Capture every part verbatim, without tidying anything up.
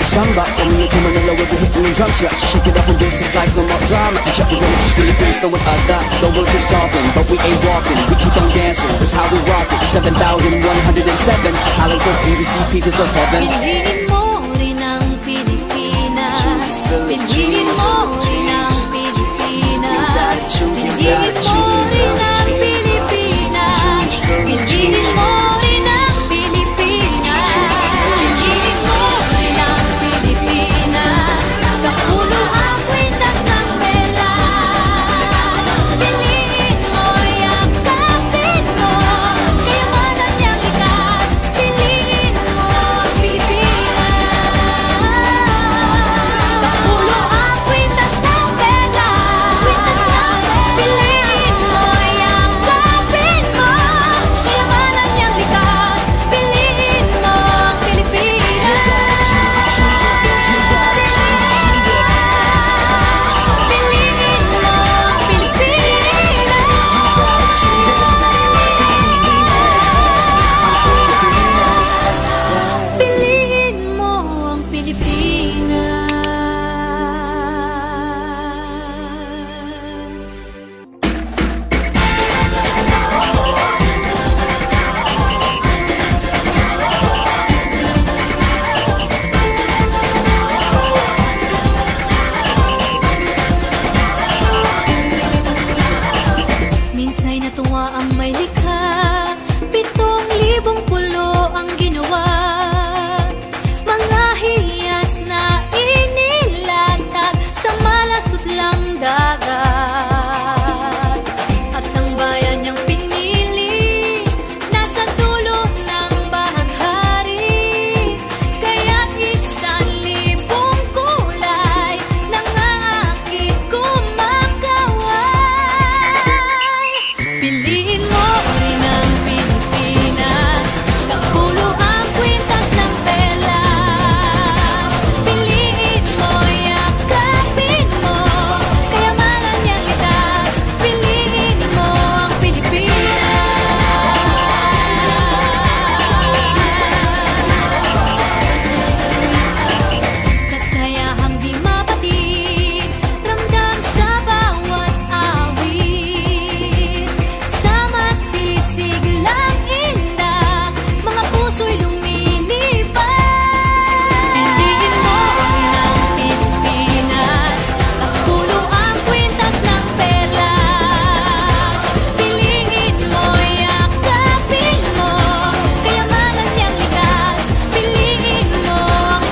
samba. From New to Manila with the hitting and drum slap. So shake it up and dance it like no more drama. And check, we're gonna choose Philippines, throw it at that. The world keeps talking, but we ain't walking. We keep on dancing, that's how we rock it. Seven thousand one hundred and seven islands of P V C, pieces of heaven. Piliin mo rin ang Pilipinas. Piliin mo rin ang Pilipinas. Piliin mo rin ang Pilipinas. Piliin mo rin ang Pilipinas. Piliin mo rin ang Pilipinas. Kapulo ang kwintas ng pelas. Piliin mo, yakapin mo, kayamanan niyang likas. Piliin mo ang Pilipinas. Kapulo ang kwintas ng pelas. Piliin mo, yakapin mo, kayamanan niyang likas. Piliin mo ang Pilipinas. Piliin mo ang Pilipinas. Piliin mo ang Pilipinas. Minsa'y natuwa ang may likha, pitong libong pulo ang ginawa. Mga hiyas na inilatag sa malasutlang dagat. At ang bayan niyang pinili, nasa dulo ng bahaghari. Kaya't isang libong kulay nangangakit kumakaway. Piliin mo rin ang Pilipinas. Kapulo ang kwintas ng pelas. Piliin mo, yakapin mo, kayamanan niyang likas. Piliin mo ang Pilipinas. Kasayahang di mapatid, ramdam sa bawat awit. Sama sisiglang indak, mga puso'y lumilipad. Piliin mo rin ang Pilipinas. Kapulo ang kwintas ng perlas. Piliin mo, yakapin mo, kayamanan niyang likas. Piliin mo ang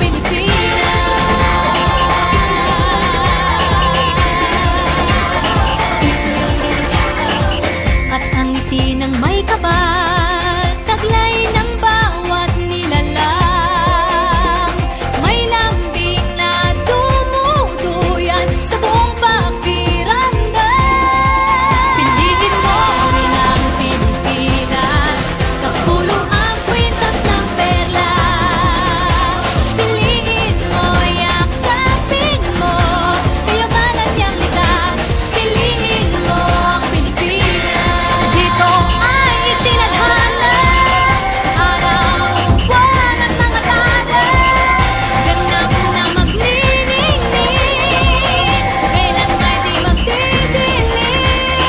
Pilipinas. At ang ngiti ng may kapal, taglay ng bawat nilalang. May lambing na dumuduyan sa buong pakiramdam. Piliin mo rin ang Pilipinas. Kapulo ang kwintas ng perlas. Piliin mo, yakapin mo, kayamanan niyang likas. Piliin mo ang Pilipinas. Dito ay itinadhana, araw, buwan at mga tala. Ganap na magniningning, kailan may di magdidilim.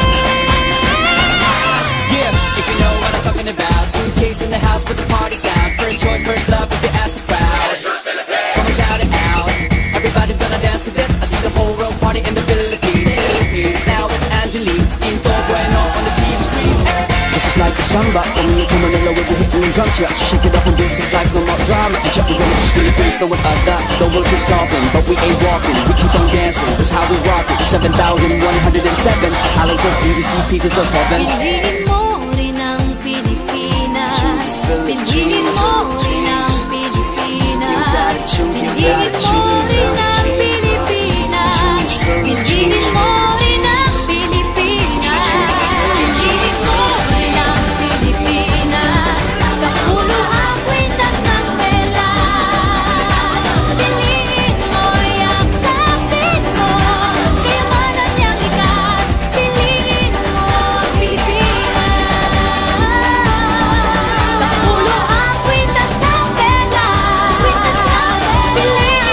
Yeah, if you know what I'm talking about. Suitcase in the house with the party sound. First choice, first love, if you ask the crowd. Come and shout it out. Everybody's gonna dance to this. I see the whole world party in the Philippines. Philippines. Now with Angelique, Info Bueno on the T V screen. This is like a samba. From New to Manila with the hitting and drum slap. So shake it up and dance it like no more drama. And check, we're gonna choose Philippines, throw it at that. The world keeps talking, but we ain't walking. We keep on dancing, that's how we rock it. Seven thousand one hundred and seven islands of P V C, pieces of heaven. Piliin mo rin ang Pilipinas. Piliin mo rin ang Pilipinas. Piliin mo rin ang Pilipinas. Piliin mo rin ang Pilipinas. Piliin mo rin ang Pilipinas. Kapulo ang kwintas ng pelas. Piliin mo, yakapin mo, kayamanan niyang likas. Piliin mo ang Pilipinas. Kapulo ang kwintas ng pelas. Piliin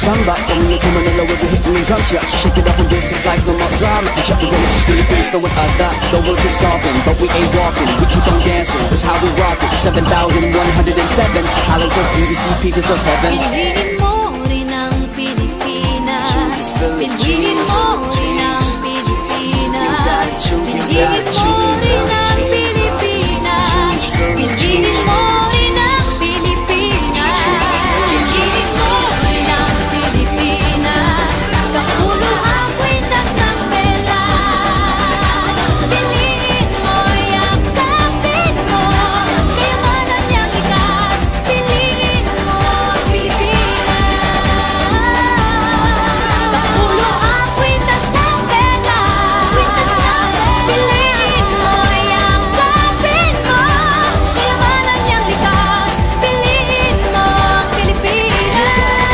samba. From New York to Manila, we'll be hitting the drums, yeah. So shake it up and dance it like no more drama. And check, we're gonna choose Philippines, know what I got. The world keeps talking, but we ain't walking. We keep on dancing, that's how we rock it. Seven thousand one hundred and seven islands of B D C, pieces of heaven. Piliin mo rin ang Pilipinas. Piliin mo rin ang Pilipinas. Piliin mo rin ang Pilipinas. Piliin mo rin ang Pilipinas. Piliin mo rin ang Pilipinas. Kapulo ang kwintas ng pelas. Piliin mo, yakapin mo, kayamanan niyang likas. Piliin mo ang Pilipinas. Kapulo ang kwintas ng pelas. Kwintas ng piliin mo, yakapin mo, kayamanan niyang likas. Piliin mo ang Pilipinas.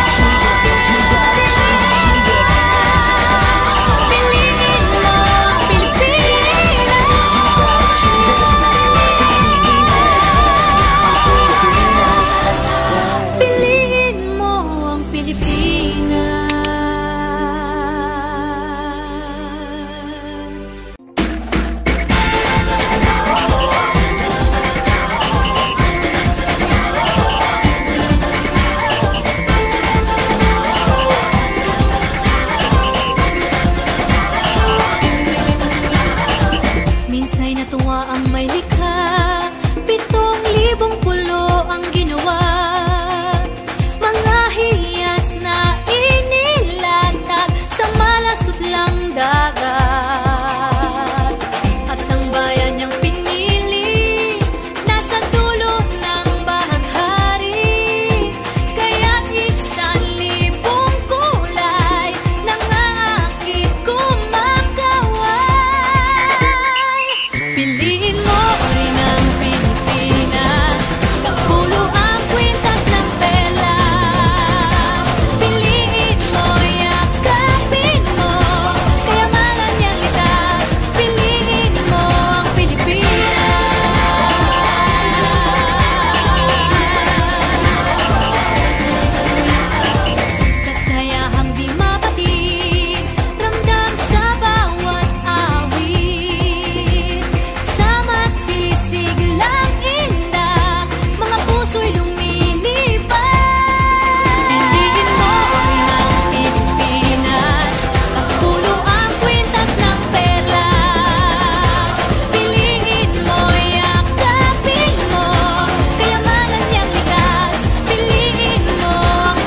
Piliin mo ang Pilipinas. Piliin mo ang Pilipinas. Minsa'y natuwa ang may likha, pitong libong pulo ang ginawa. Mga hiyas na inilatag sa malasutlang dagat. At ang bayan niyang pinili, nasa dulo ng bahaghari. Kaya't isang libong kulay nangangakit kumakaway. Piliin mo rin ang Pilipinas. Kapulo ang kwintas ng pelas. Piliin mo, yakapin mo, kayamanan niyang likas. Piliin mo ang Pilipinas. Kasayahang di mapatid, ramdam sa bawat awit. Sa masisiglang inda, mga puso'y lumilipad. Piliin mo rin ang Pilipinas. Kapulo ang kwintas ng perlas. Piliin mo, yakapin mo, kayamanan niyang likas. Piliin mo ang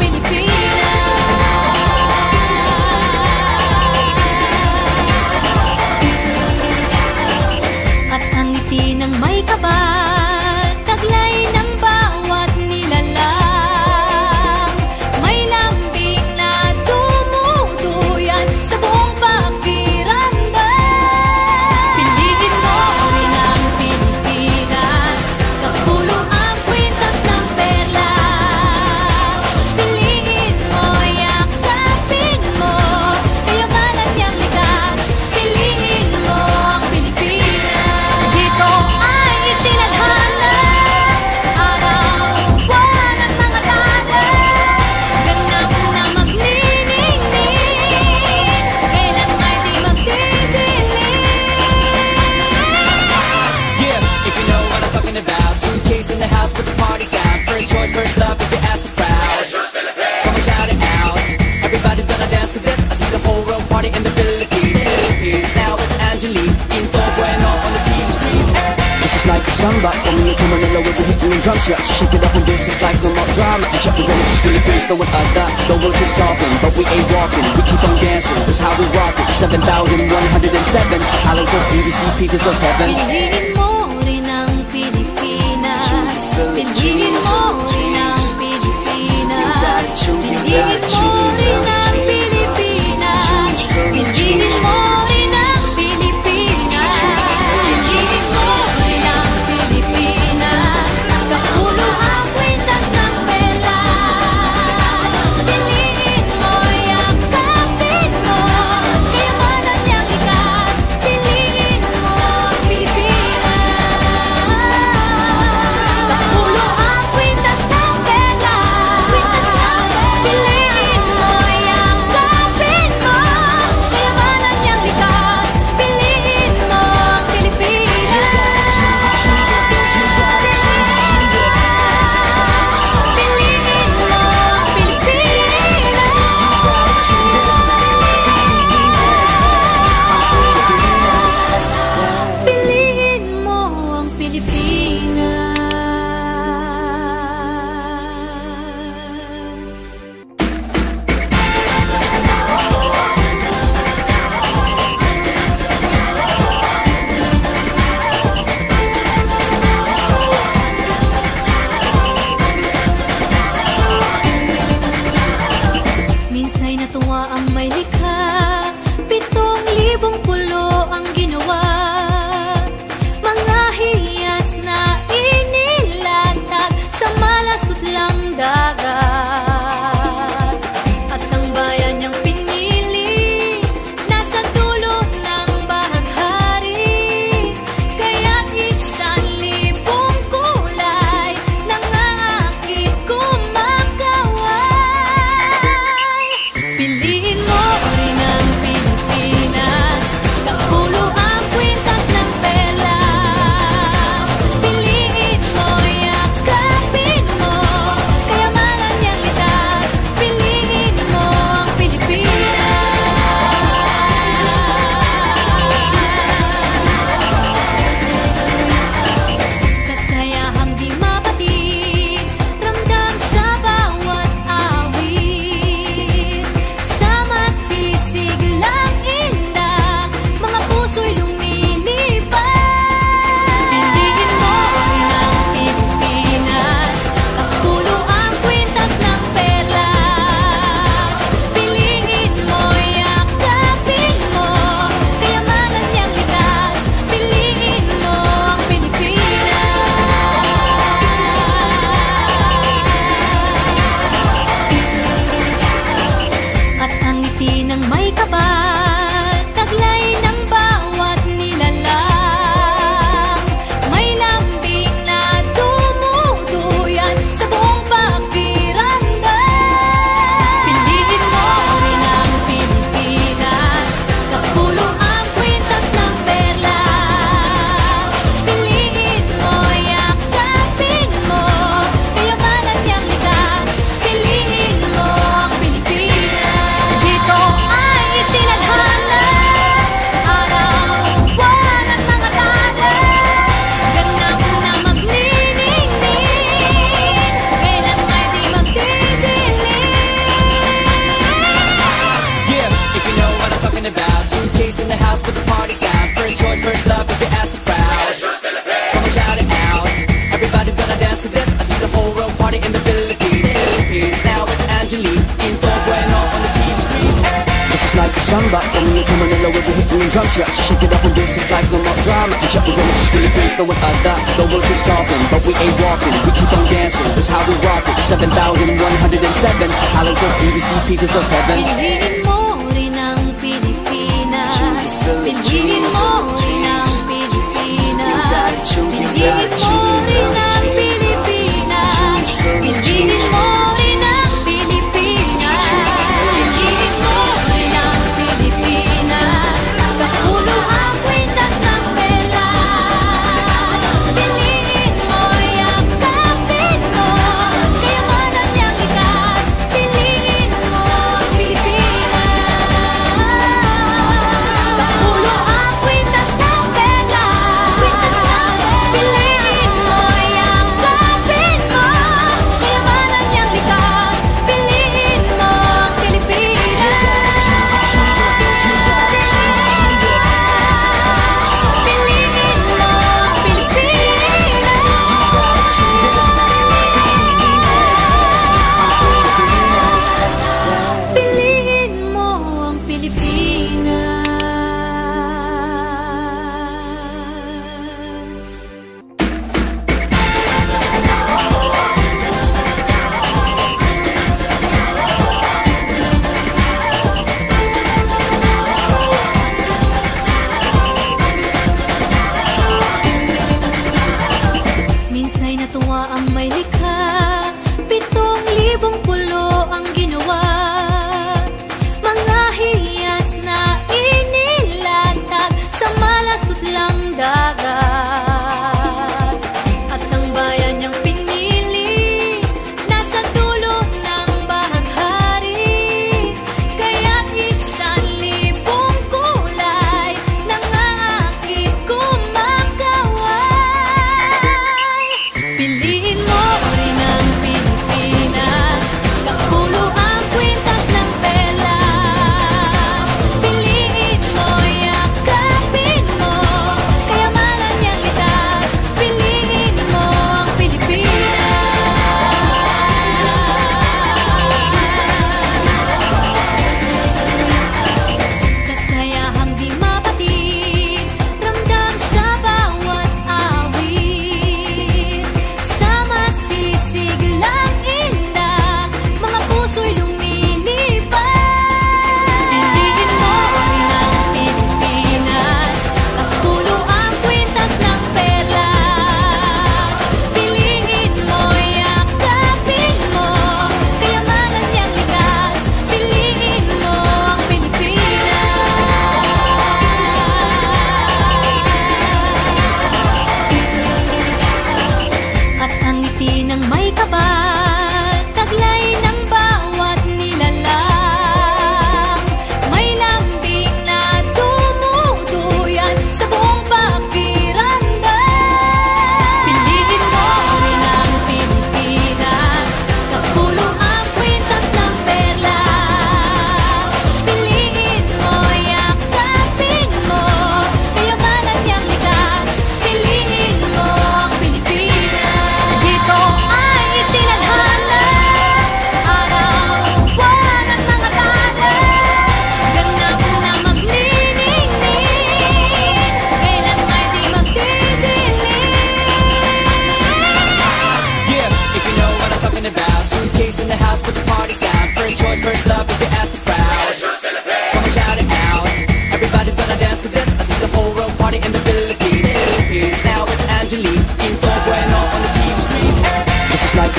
Pilipinas. At ang ngiti ng may kapal, taglay ng bawat nilalang. May lambing na tumutuyan sa buong pakiramdam. Piliin mo rin ang Pilipinas. Kapulo ang kwintas ng perlas. Piliin mo, yakapin mo, kayamanan niyang likas. Piliin mo ang Pilipinas. Dito ay itinadhana, araw, buwan at mga talas. Ganap na magniningning, kailan ay di magdidilim. Yeah, if you know what I'm talking about. Suitcase in the house, put the party's out. First choice, first love, if you ask the crowd. Come on, shout it out. Everybody's gonna dance to this. I see the whole world party in the Philippines. Philippines. Now with Angelique, Info Bueno on the T V screen. This is like a samba. From New York to Manila, we'll be hitting the drums, yeah. So shake it up and dance it like no more drama. And check, we're gonna choose Philippines, know what I got. The world keeps talking, but we ain't walking. We keep on dancing, that's how we rock it. Seven thousand one hundred and seven islands of B D C, pieces of heaven. Piliin mo rin ang Pilipinas. Piliin mo rin ang Pilipinas. Piliin mo rin ang Pilipinas. Piliin mo rin ang Pilipinas. Piliin mo rin ang Pilipinas. Kapulo ang kwintas ng pelas. Piliin mo, yakapin mo, kayamanan niyang likas. Piliin mo ang Pilipinas. Kapulo ang kwintas ng pelas. Kwintas ng piliin libong pulo ang ginawa, mga hiyas na inilatag sa malasutlang dagat. At ang bayan niyang pinili nasa dulo ng bahaghari, kaya isang libong kulay nangangakit kumakaway. Piliin mo rin ang Pilipinas, kapulo ang kwintas ng perlas. Piliin mo, yakapin mo, kayamanan niyang litas. Piliin mo ang Pilipinas. Kasayahang di mapatid, ramdam sa bawat awit. Sa masisiglang indah, mga puso'y lumilipad. Piliin mo rin ang Pilipinas, kapulo ang kwintas ng perlas. Piliin mo, yakapin mo, kayamanan niyang litas. Piliin mo ang Pilipinas. At ang ngiti ng may kapal, taglay ng bawat nilalang. May lambing na dumuduyan sa buong pakiramdam. Piliin mo rin ang Pilipinas, kapulo ang kwintas ng perlas. Piliin mo, yakapin mo, kayamanan niyang litas. Piliin mo ang Pilipinas. Dito ay itinadhana, araw, buwan at mga tala. Ganap na magniningning, kailan ay di magdidilim. Yeah, if you know what I'm talking about. Suitcase in the house, but the party's out. First choice, first love, if you ask the crowd. Come on, shout it out. Everybody's gonna dance to this. I see the whole world party in the Philippines. Philippines. Now with Angelique, in full bueno on the T V screen. This is like a samba, coming into Manila with the hit and drum set. She shake it up and dance it like no more drama. And shut the door, she's Philippines, throwing a dot. The world keeps talking, but we ain't walking. We keep on dancing, that's how we rock it. seven thousand one hundred seven islands of P V C, pieces of heaven. Piliin mo rin ang Pilipinas. Piliin mo rin ang Pilipinas. Piliin mo rin ang Pilipinas. Piliin mo rin ang Pilipinas. Piliin mo rin ang Pilipinas. Kapulo ang kwintas ng perlas. Piliin mo, yakapin mo, kayamanan niyang litas. Piliin mo ang Pilipinas.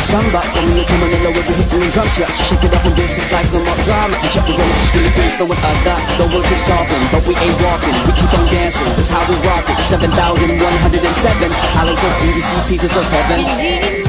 Samba, coming to Manila with the hit and drum set. You shake it up and dance it like no more drama. You check the gonna just Philippines, throw it like that. The world keeps talking, but we ain't walking. We keep on dancing, that's how we rock it. Seven thousand one hundred and seven islands of beauty, sea pieces of heaven.